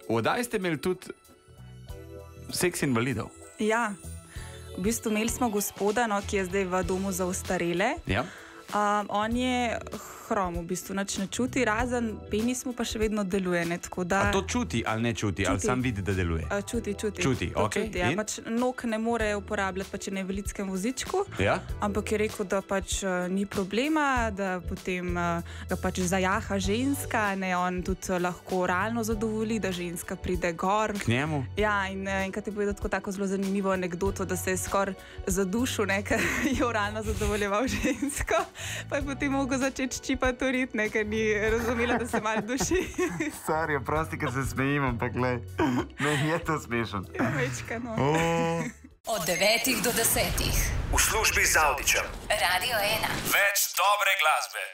V oddaji ste imeli tudi seks invalidov. Ja, v bistvu imeli smo gospoda, no, ki je zdaj v domu za ostarele. Ja. On je hrom, v bistvu nič ne čuti, razen penis mu pa še vedno deluje. Ne, da... A to čuti ali ne čuti, ali sam vidi, da deluje? Čuti. Čuti, okay. Čuti, ja. Pač nog ne more uporabljati, pač je na invalidskem vozičku, ja? Ampak je rekel, da pač ni problema, da potem ga pač zajaha ženska, ne, on tudi lahko oralno zadovolji, da ženska pride gor. K njemu? Ja, in enkrat je povedal tako zelo zanimivo anekdoto, da se je skoraj zadušil, ne, ker je oralno zadovoljeval žensko, pa je potem mogel začeti ščipati urit, ne, ker ni razumela, da se malo duši. Stari, prosti, ker se smejim, ampak glej, meni je to smešno. Ja, večka, no. Od 9 do 10. V službi z Audičem. Radio 1. Več dobre glasbe.